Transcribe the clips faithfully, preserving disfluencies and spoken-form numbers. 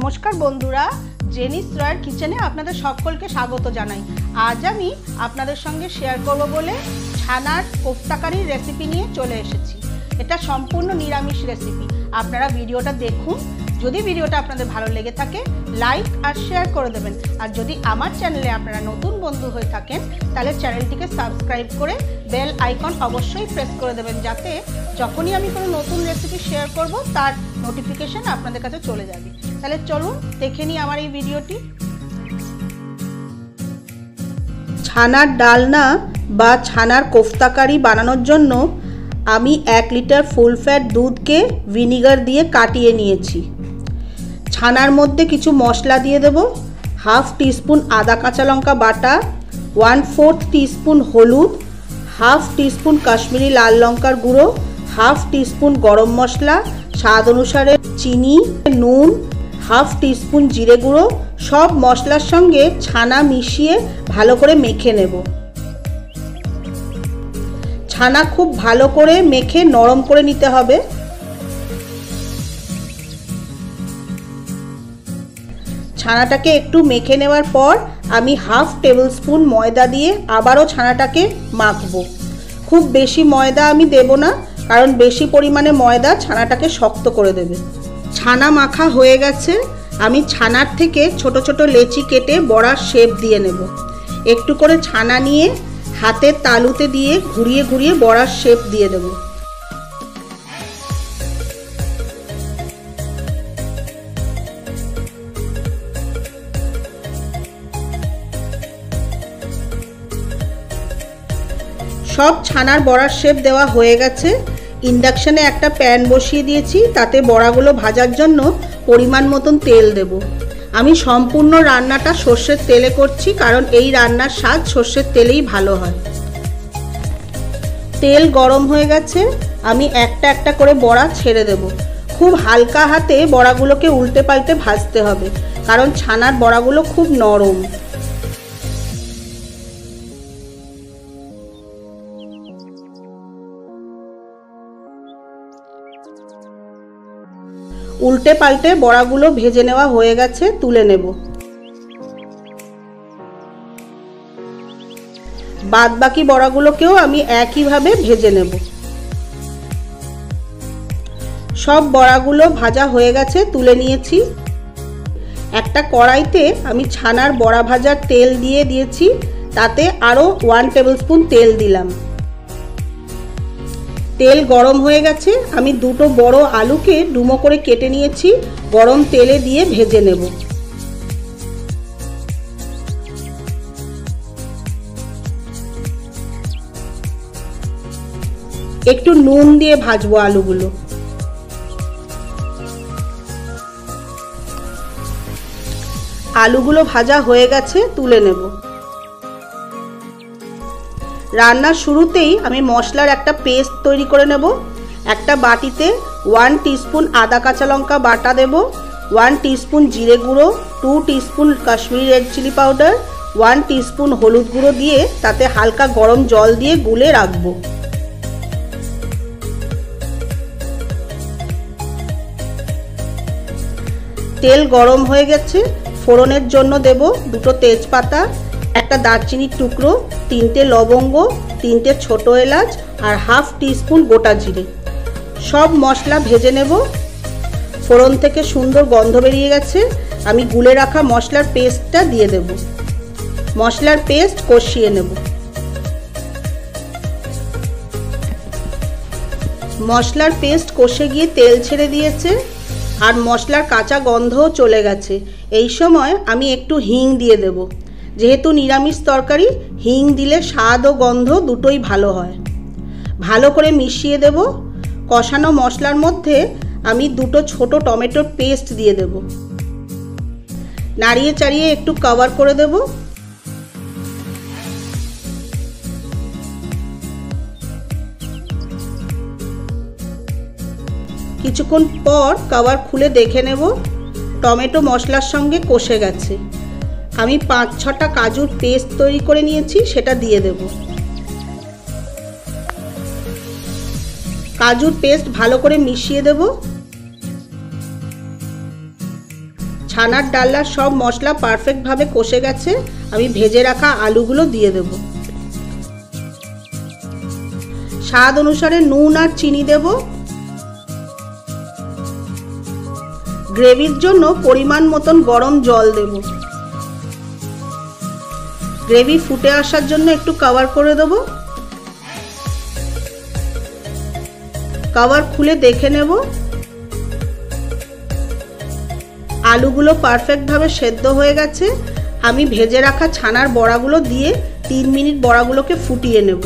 नमस्कार बंधुरा जेनिस रॉयर किचेने आपनादेर सकलके स्वागत जानाई। आज आमी आपनादेर संगे शेयर करब बोले छानार कोफ्ताकारी रेसिपि निये चले एसेछि। एटा सम्पूर्ण निरामिष रेसिपि। आपनारा भिडियोटा देखुन। যদি ভিডিওটা আপনাদের ভালো লেগে থাকে লাইক আর শেয়ার করে দেবেন। আর যদি আমার চ্যানেলে আপনারা নতুন বন্ধু হয়ে থাকেন তাহলে চ্যানেলটিকে সাবস্ক্রাইব করে বেল আইকন অবশ্যই প্রেস করে দেবেন, যাতে যখনই আমি কোনো নতুন রেসিপি শেয়ার করব তার নোটিফিকেশন আপনাদের কাছে চলে যাবে। তাহলে চলুন দেখে নিই আমার এই ভিডিওটি। ছানার ডালনা বা ছানার কোফতাকারি বানানোর জন্য আমি এক লিটার ফুল ফ্যাট দুধকে ভিনিগার দিয়ে কাটিয়ে নিয়েছি। ছানার মধ্যে কিছু মশলা দিয়ে দেব। হাফ টিস্পুন আদা কাঁচা লঙ্কা বাটা, ওয়ান ফোর্থ টিস্পুন হলুদ, হাফ টিস্পুন কাশ্মীরি লাল লঙ্কার গুঁড়ো, হাফ টিস্পুন গরম মশলা, স্বাদ অনুসারে চিনি, নুন, হাফ টিস্পুন জিরে গুঁড়ো। সব মশলার সঙ্গে ছানা মিশিয়ে ভালো করে মেখে নেব। ছানা খুব ভালো করে মেখে নরম করে নিতে হবে। ছানাটাকে একটু মেখে নেওয়ার পর আমি হাফ টেবিল স্পুন ময়দা দিয়ে আবারও ছানাটাকে মাখবো। খুব বেশি ময়দা আমি দেব না, কারণ বেশি পরিমাণে ময়দা ছানাটাকে শক্ত করে দেবে। ছানা মাখা হয়ে গেছে। আমি ছানার থেকে ছোট ছোট লেচি কেটে বড়ার শেপ দিয়ে নেব। একটু করে ছানা নিয়ে হাতের তালুতে দিয়ে ঘুরিয়ে ঘুরিয়ে বড়ার শেপ দিয়ে দেব। সব ছানার বড়ার শেপ দেওয়া হয়ে গেছে। ইন্ডাকশনে একটা প্যান বসিয়ে দিয়েছি, তাতে বড়াগুলো ভাজার জন্য পরিমাণ মতন তেল দেব। আমি সম্পূর্ণ রান্নাটা সর্ষের তেলে করছি, কারণ এই রান্নার স্বাদ সর্ষের তেলেই ভালো হয়। তেল গরম হয়ে গেছে। আমি একটা একটা করে বড়া ছেড়ে দেব। খুব হালকা হাতে বড়াগুলোকে উল্টে পাল্টে ভাজতে হবে, কারণ ছানার বড়াগুলো খুব নরম। উল্টে পাল্টে বড়াগুলো ভেজে নেওয়া হয়ে গেছে, তুলে নেব। বাদ বাকি বড়াগুলোকেও আমি একইভাবে ভেজে নেব। সব বড়াগুলো ভাজা হয়ে গেছে, তুলে নিয়েছি। একটা কড়াইতে আমি ছানার বড়া ভাজার তেল দিয়ে দিয়েছি, তাতে আরও ওয়ান টেবিল স্পুন তেল দিলাম। তেল গরম হয়ে গেছে। আমি দুটো বড় আলুকে ডুমো করে কেটে নিয়েছি, গরম তেলে দিয়ে ভেজে নেব। একটু নুন দিয়ে ভাজবো আলুগুলো। আলুগুলো ভাজা হয়ে গেছে, তুলে নেব। রান্নার শুরুতেই আমি মশলার একটা পেস্ট তৈরি করে নেব। একটা বাটিতে ওয়ান টিস্পুন আদা কাঁচা লঙ্কা বাটা দেব, ওয়ান টিস্পুন জিরে গুঁড়ো, two teaspoon Kashmiri red chilli powder, one teaspoon হলুদ গুঁড়ো দিয়ে তাতে হালকা গরম জল দিয়ে গুলে রাখবো। তেল গরম হয়ে গেছে। ফোড়নের জন্য দেব দুটো তেজপাতা, একটা দারচিনির টুকরো, তিনটে লবঙ্গ, তিনটে ছোট এলাচ আর হাফ টিস্পুন গোটা জিরে। সব মশলা ভেজে নেব। ফোড়ন থেকে সুন্দর গন্ধ বেরিয়ে গেছে। আমি গুলে রাখা মশলার পেস্টটা দিয়ে দেব। মশলার পেস্ট কষিয়ে নেব। মশলার পেস্ট কষে গিয়ে তেল ছেড়ে দিয়েছে আর মশলার কাঁচা গন্ধও চলে গেছে। এই সময় আমি একটু হিং দিয়ে দেব। যেহেতু নিরামিষ তরকারি, হিং দিলে স্বাদ ও গন্ধ দুটোই ভালো হয়। ভালো করে মিশিয়ে দেব। কষানো মশলার মধ্যে আমি দুটো ছোট টমেটোর পেস্ট দিয়ে দেব। নাড়িয়ে চাড়িয়ে একটু কভার করে দেব। কিছুক্ষণ পর কভার খুলে দেখে নেব টমেটো মশলার সঙ্গে কষে গেছে। আমি পাঁচ ছটা কাজুর পেস্ট তৈরি করে নিয়েছি, সেটা দিয়ে দেব। কাজুর পেস্ট ভালো করে মিশিয়ে দেব। ছানার ডালনার সব মশলা পারফেক্টভাবে কষে গেছে। আমি ভেজে রাখা আলুগুলো দিয়ে দেব। স্বাদ অনুসারে নুন আর চিনি দেব। গ্রেভির জন্য পরিমাণ মতন গরম জল দেব। গ্রেভি ফুটে আসার জন্য একটু কভার করে দেব। কভার খুলে দেখে নেব। আলুগুলো পারফেক্টভাবে সেদ্ধ হয়ে গেছে। আমি ভেজে রাখা ছানার বড়াগুলো দিয়ে তিন মিনিট বড়াগুলোকে ফুটিয়ে নেব।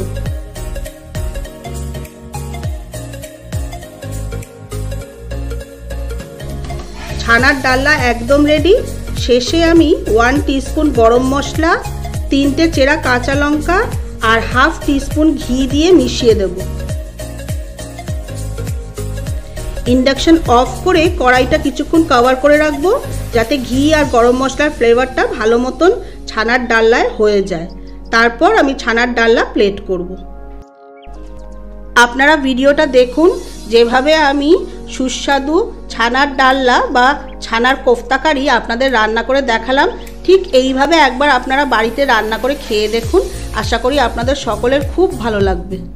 ছানার ডালনা একদম রেডি। শেষে আমি ওয়ান টিস্পুন গরম মশলা, তিনটে চেরা কাঁচা লঙ্কা আর হাফ টিস্পুন ঘি দিয়ে মিশিয়ে দেব। ইন্ডাকশন অফ করে কড়াইটা কিছুক্ষণ কভার করে রাখবো, যাতে ঘি আর গরম মশলার ফ্লেভারটা ভালো মতন ছানার ডালনায় হয়ে যায়। তারপর আমি ছানার ডালনা প্লেট করব। আপনারা ভিডিওটা দেখুন, যেভাবে আমি সুস্বাদু ছানার ডালনা বা ছানার কোফতা কারি আপনাদের রান্না করে দেখালাম, ঠিক এইভাবে একবার আপনারা বাড়িতে রান্না করে খেয়ে দেখুন। আশা করি আপনাদের সকলের খুব ভালো লাগবে।